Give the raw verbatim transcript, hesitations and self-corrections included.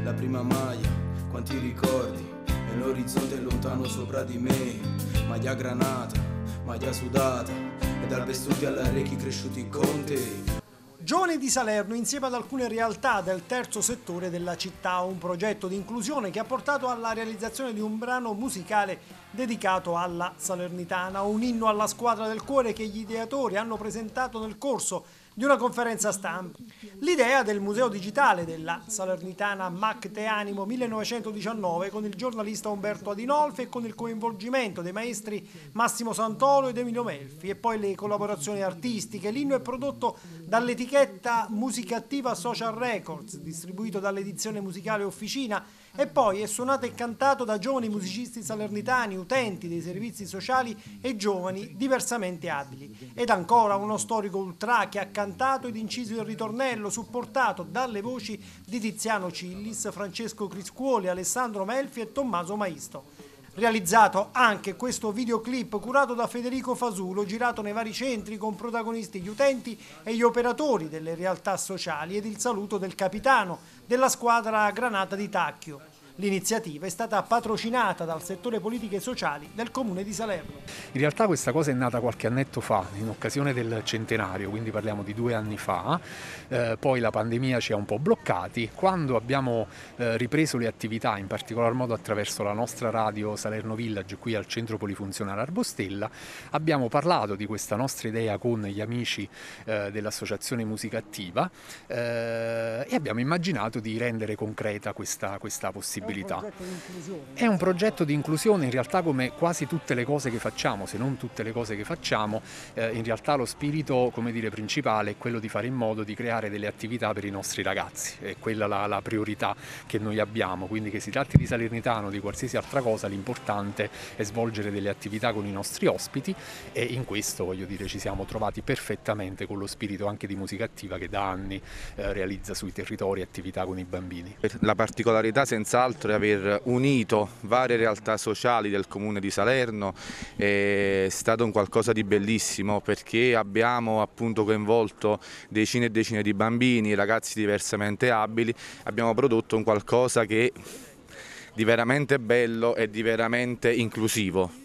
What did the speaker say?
la prima maglia, quanti ricordi, e l'orizzonte è lontano sopra di me, maglia granata, maglia sudata, e dal Vestuti all'Arrecchi cresciuti con te. Giovani di Salerno insieme ad alcune realtà del terzo settore della città, un progetto di inclusione che ha portato alla realizzazione di un brano musicale dedicato alla Salernitana, un inno alla squadra del cuore che gli ideatori hanno presentato nel corso di una conferenza stampa. L'idea del museo digitale della Salernitana Mac Te Animo millenovecentodiciannove, con il giornalista Umberto Adinolfi e con il coinvolgimento dei maestri Massimo Santoro ed Emilio Melfi, e poi le collaborazioni artistiche. L'inno è prodotto dall'etichetta Musica Attiva Social Records, distribuito dall'edizione musicale Officina, e poi è suonato e cantato da giovani musicisti salernitani, utenti dei servizi sociali e giovani diversamente abili. Ed ancora uno storico ultra che ha cantato ed inciso il ritornello, supportato dalle voci di Tiziano Cillis, Francesco Criscuoli, Alessandro Melfi e Tommaso Maisto. Realizzato anche questo videoclip curato da Federico Fasulo, girato nei vari centri con protagonisti gli utenti e gli operatori delle realtà sociali, ed il saluto del capitano della squadra Granata di Tacchio. L'iniziativa è stata patrocinata dal settore politiche sociali del comune di Salerno. In realtà questa cosa è nata qualche annetto fa, in occasione del centenario, quindi parliamo di due anni fa. Eh, poi la pandemia ci ha un po' bloccati. Quando abbiamo eh, ripreso le attività, in particolar modo attraverso la nostra radio Salerno Village qui al centro polifunzionale Arbostella, abbiamo parlato di questa nostra idea con gli amici eh, dell'associazione Musica Attiva eh, e abbiamo immaginato di rendere concreta questa, questa possibilità. È un progetto di inclusione, in realtà, come quasi tutte le cose che facciamo, se non tutte le cose che facciamo, eh, in realtà lo spirito, come dire, principale è quello di fare in modo di creare delle attività per i nostri ragazzi, è quella la, la priorità che noi abbiamo, quindi che si tratti di Salernitano o di qualsiasi altra cosa, l'importante è svolgere delle attività con i nostri ospiti, e in questo, voglio dire, ci siamo trovati perfettamente con lo spirito anche di Musica Attiva, che da anni eh, realizza sui territori attività con i bambini. La particolarità senz'altro è aver unito varie realtà sociali del comune di Salerno, è stato un qualcosa di bellissimo, perché abbiamo appunto coinvolto decine e decine di bambini, ragazzi diversamente abili, abbiamo prodotto un qualcosa che di veramente bello e di veramente inclusivo.